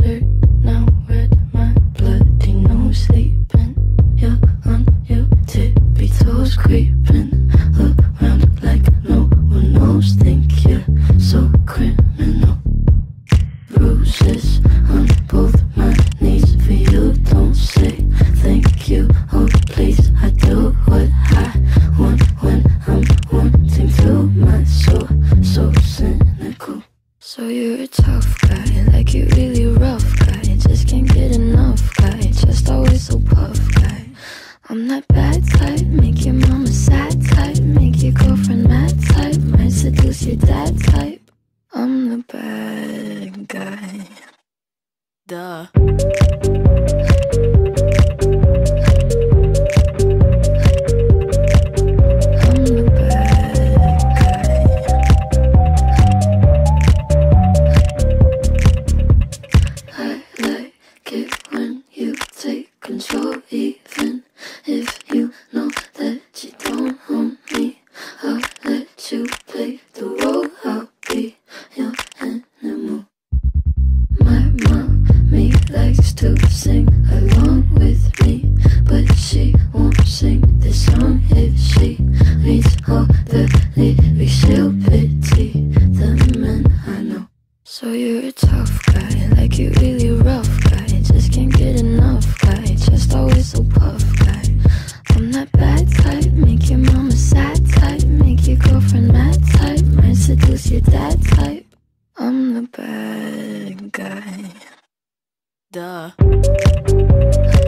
shirt now red, my bloody nose sleeping. You're on your tippy toes creeping around like no one knows. Think you're so criminal. Bruises on both my knees for you. Don't say thank you, oh please. I do what I want when I'm wanting to. My soul so cynical. So you're a tough guy, like you really rough guy. Just can't get enough guy, just always so puff guy. I'm that bad type, make your mama sad type, make your girlfriend mad type, might seduce your dad type. I'm the bad guy. Duh. Control, even if you know that you don't own me. I'll let you play the role, I'll be your animal. My mommy likes to sing along with me, but she won't sing this song if she reads all the lyrics. She'll pity the men I know. So you're a tough guy, like you really rough guy, just can't get enough guy, just always so puff guy. I'm that bad type, make your mama sad type, make your girlfriend mad type, might seduce your dad type. I'm the bad guy. Duh.